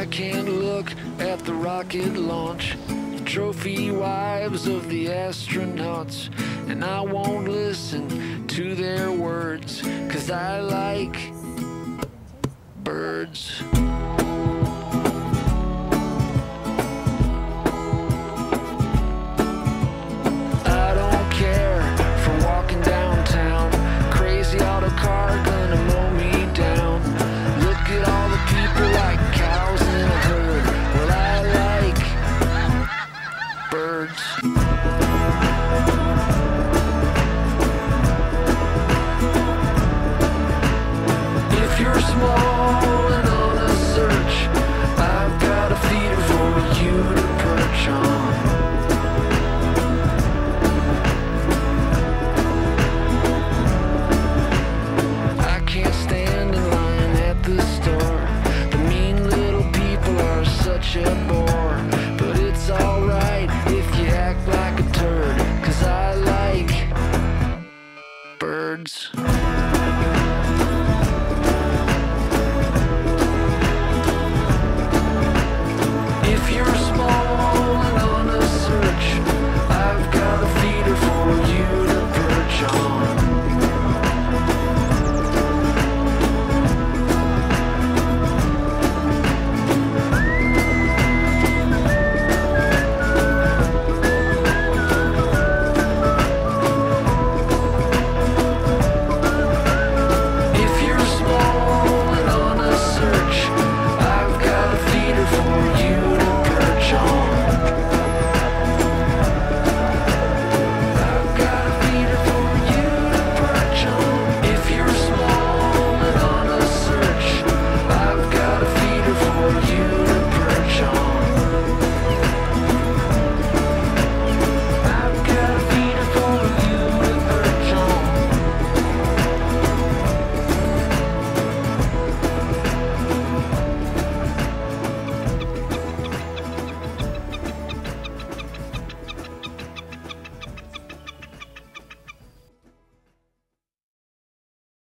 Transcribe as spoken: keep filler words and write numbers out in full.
can't look at the rocket launch, trophy wives of the astronauts, and I won't listen to their words, 'cause I like birds. I don't care for walking downtown, crazy auto car gonna mow me down. Look at all the people like cows in a herd. Well, I like birds. If you're small and on a search, I've got a feeder for you to perch on. I can't stand in line at the store. The mean little people are such a bore. But it's alright if you act like a turd, 'cause I like birds.